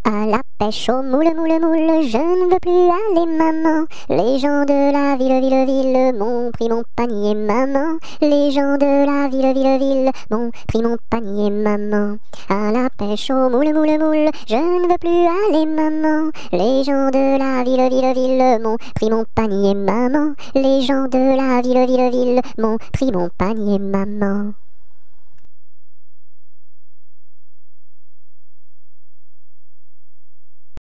À la pêche au moule, moule, moule, je ne veux plus aller, maman. Les gens de la ville m'ont pris mon panier, maman. Les gens de la ville m'ont pris mon panier, maman. À la pêche au moule, moule, moule, je ne veux plus aller, maman. Les gens de la ville m'ont pris mon panier, maman. Les gens de la ville m'ont pris mon panier, maman.